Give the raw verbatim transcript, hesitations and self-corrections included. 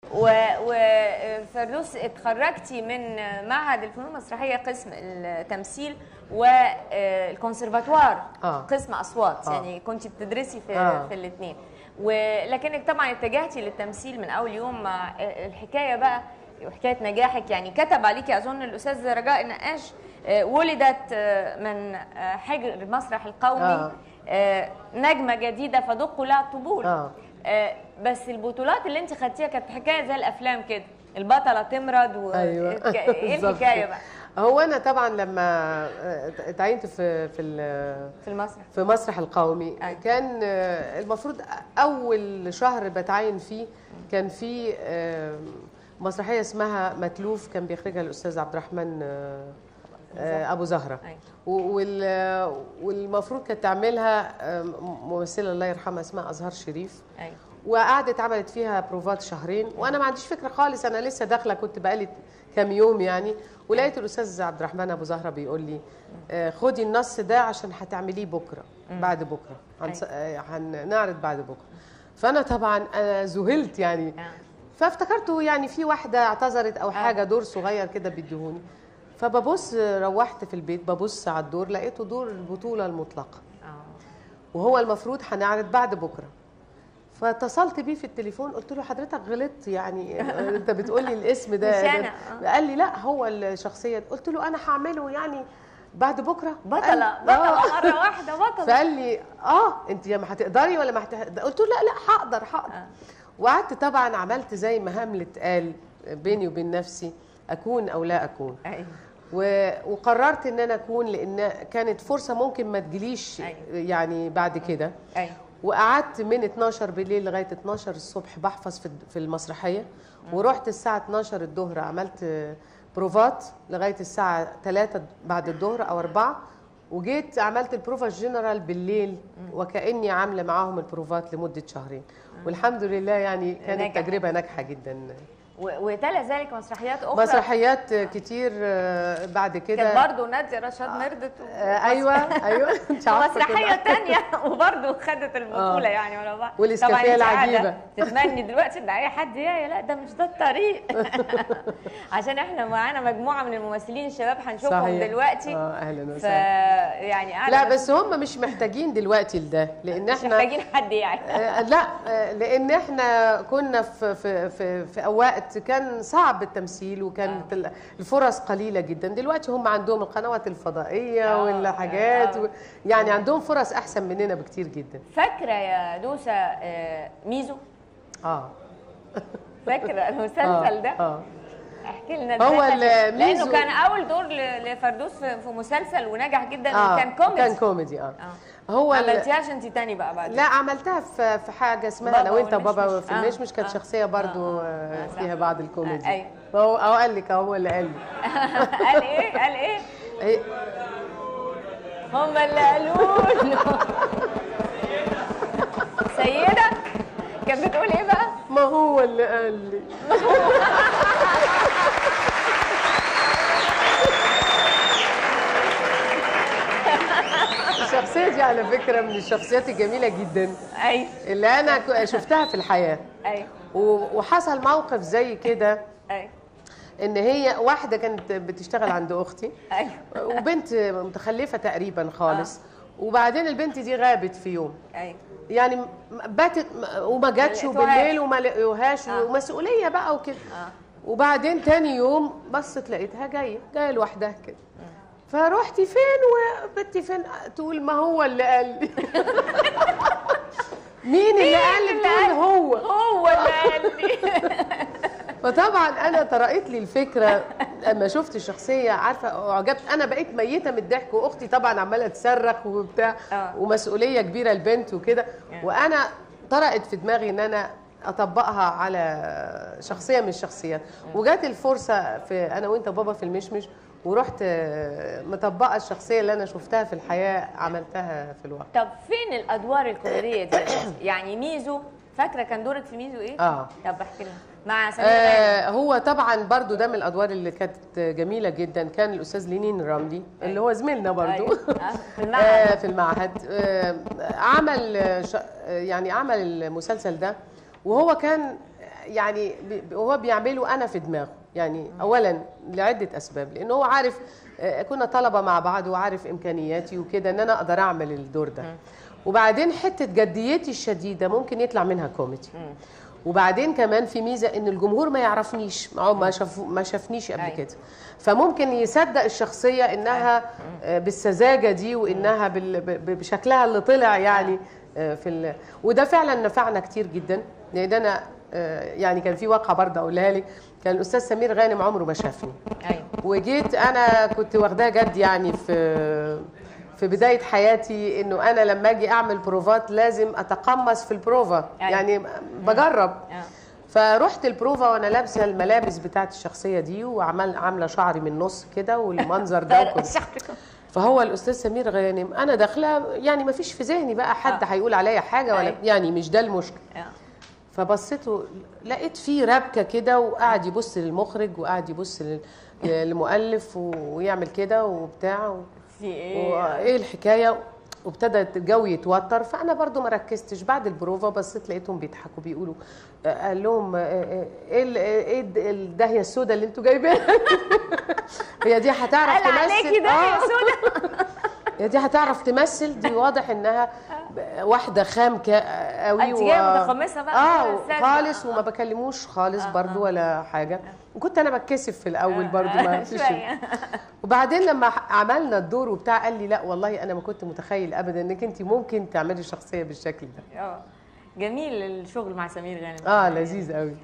وفردوس اتخرجتي من معهد الفنون المسرحيه قسم التمثيل والكونسرفاتوار آه. قسم اصوات. آه. يعني كنت بتدرسي في آه. في الاثنين، ولكنك طبعا اتجهتي للتمثيل من اول يوم. مع الحكايه بقى وحكايه نجاحك، يعني كتب عليكي اظن الاستاذ رجاء النقاش ولدت من حجر المسرح القومي آه. نجمه جديده فدقوا لها الطبول. آه. آه بس البطولات اللي انت خدتيها كانت حكايه زي الافلام كده، البطله تمرض و أيوة. ايه الحكايه بقى؟ هو انا طبعا لما اتعينت في في في المسرح في مسرح القومي أيوة. كان المفروض اول شهر بتعين فيه كان في مسرحيه اسمها متلوف كان بيخرجها الاستاذ عبد الرحمن ابو زهره. أيوة. والمفروض كانت تعملها ممثله الله يرحمها اسمها ازهار شريف. أيوة. وقعدت عملت فيها بروفات شهرين وانا ما عنديش فكره خالص، انا لسه داخله كنت بقالي كام يوم يعني. ولقيت الاستاذ عبد الرحمن ابو زهره بيقول لي آه خدي النص ده عشان هتعمليه بكره بعد بكره هنعرض بعد بكره. فانا طبعا انا ذهلت يعني، فافتكرته يعني في واحده اعتذرت او حاجه دور صغير كده بيديهوني. فببص روحت في البيت ببص على الدور لقيته دور البطوله المطلقه وهو المفروض هنعرض بعد بكره. فاتصلت بيه في التليفون قلت له حضرتك غلطت يعني انت بتقول لي الاسم ده, ده. قال لي لا هو الشخصيه. قلت له انا هعمله يعني بعد بكره بطله بطله مره واحده بطله. فقال لي اه انت ما هتقدري ولا ما هتقدري؟ قلت له لا لا هقدر هقدر. آه. وقعدت طبعا عملت زي ما هاملت قال بيني وبين نفسي اكون او لا اكون. أيوة. وقررت ان انا اكون لان كانت فرصه ممكن ما تجيليش. أيوة. يعني بعد كده. أيوة. وقعدت من اتناشر بالليل لغايه اتناشر الصبح بحفظ في المسرحيه. ورحت الساعه اتناشر الظهر عملت بروفات لغايه الساعه تلاتة بعد الظهر او أربعة. وجيت عملت البروفا الجنرال بالليل وكاني عامله معاهم البروفات لمده شهرين. والحمد لله يعني كانت نجح. تجربه ناجحه جدا. وتلا ذلك مسرحيات اخرى مسرحيات كتير بعد كده. كانت برضه ناديه رشاد مردت و... ايوه ايوه مسرحيه ثانيه وبرضه خدت البطوله. آه. يعني ورا بعض. والاسكافيه العجيبه تتمني دلوقتي ان اي حد يا لا ده مش ده الطريق. عشان احنا معانا مجموعه من الممثلين الشباب هنشوفهم صحيح. دلوقتي. اه اهلا وسهلا. ف يعني لا بس هم مش محتاجين دلوقتي لده لان احنا مش محتاجين حد يعني. آه لا آه لان احنا كنا في في في, في اوقات كان صعب التمثيل وكانت آه. الفرص قليله جدا. دلوقتي هم عندهم القنوات الفضائيه آه. والحاجات آه. يعني عندهم فرص احسن مننا بكتير جدا. فاكره يا دوسه آه ميزو؟ اه فاكره المسلسل آه. ده؟ اه احكي لنا هو لانه كان اول دور لفردوس في مسلسل ونجح جدا. آه. وكان كوميدي. كان كوميدي اه, آه. هو ما عملتيهاش انت تاني بقى بعد؟ لا عملتها في في حاجه اسمها انا وانت وبابا في المشمش. كانت آه. شخصيه برضو آه. آه. فيها بعض الكوميدي. آه. ايوه هو هو قال لك هو اللي قال لي. قال ايه؟ قال ايه؟ ايه هم اللي قالوا له. سيده كانت بتقول ايه بقى؟ ما هو اللي قال لي. الشخصية دي على فكرة من الشخصيات الجميلة جدا. أيوة. اللي أنا شفتها في الحياة. أيوة. وحصل موقف زي كده. أيوة. إن هي واحدة كانت بتشتغل عند أختي. أيوة. وبنت متخلفة تقريبا خالص. آه. وبعدين البنت دي غابت في يوم. أيوة. يعني باتت وما جاتش وبالليل وما لقيوهاش. آه. ومسؤولية بقى وكده. آه. وبعدين تاني يوم بصت لقيتها جاية جاية لوحدها كده. فروحتي فين وبنتي فين؟ تقول ما هو اللي قال لي. مين اللي قال لي؟ تقول هو هو اللي قال لي. فطبعا انا طرقت لي الفكره لما شفت الشخصيه عارفه اعجبت. انا بقيت ميته من الضحك واختي طبعا عماله تصرخ وبتاع. آه. ومسؤوليه كبيره البنت وكده. آه. وانا طرقت في دماغي ان انا اطبقها على شخصيه من الشخصيات. آه. وجات الفرصه في انا وانت وبابا في المشمش ورحت مطبقه الشخصيه اللي انا شفتها في الحياه عملتها في الواقع. طب فين الادوار الكوميديه دي؟ يعني ميزو فاكره كان دورك في ميزو ايه؟ اه طب احكي لنا. مع سمير آه هو طبعا برضو ده من الادوار اللي كانت جميله جدا. كان الاستاذ لينين الرملي اللي هو زميلنا برضو. أيوة. في المعهد. آه في المعهد. آه عمل يعني عمل المسلسل ده وهو كان يعني ب- هو بيعمله انا في دماغه يعني. اولا لعده اسباب، لان هو عارف آه، كنا طلبه مع بعض وعارف امكانياتي وكده ان انا اقدر اعمل الدور ده. وبعدين حته جديتي الشديده ممكن يطلع منها كوميدي. وبعدين كمان في ميزه ان الجمهور ما يعرفنيش، ما هو ما شاف ما شافنيش قبل أيوة. كده، فممكن يصدق الشخصيه انها آه، بالسذاجه دي، وانها بال- ب- بشكلها اللي طلع يعني آه، في ال... وده فعلا نفعنا كتير جدا. لان انا آه، يعني كان في واقعه برضه اقولها لك. كان الاستاذ سمير غانم عمره ما شافني، ايوه وجيت انا كنت واخداه جد يعني في في بدايه حياتي، انه انا لما اجي اعمل بروفات لازم اتقمص في البروفا أيوة. يعني بجرب. آه. فرحت البروفا وانا لابسه الملابس بتاعت الشخصيه دي، وعمل عامله شعري من النص كده والمنظر ده وكده. فهو الاستاذ سمير غانم انا داخله يعني ما فيش في ذهني بقى حد هيقول عليا حاجه ولا أيوة. يعني مش ده المشكله. آه. فبصيته لقيت فيه ربكه كده، وقعد يبص للمخرج وقعد يبص لل- للمؤلف ويعمل كده وبتاع و... في ايه؟ وايه الحكايه، وابتدى الجو يتوتر. فانا برضو ما ركزتش. بعد البروفا بصيت لقيتهم بيضحكوا بيقولوا آه، قال لهم آه، آه، ايه ال- ايه الد- الداهيه السوداء اللي انتوا جايبينها هي دي هتعرف قال تمثل؟ عليكي ده يا آه. سودا. هي دي هتعرف تمثل؟ دي واضح انها واحده خام كا- قوي. انت جايه متقمصه بقى اه أستاذ خالص، بقى. وما بكلموش خالص آه، برضو آه. ولا حاجه. وكنت انا بتكسف في الاول برضو ما فيش. شوية. وبعدين لما عملنا الدور وبتاع قال لي لا والله انا ما كنت متخيل ابدا انك انت ممكن تعملي شخصيه بالشكل ده. اه جميل الشغل مع سمير غانم. اه لذيذ قوي.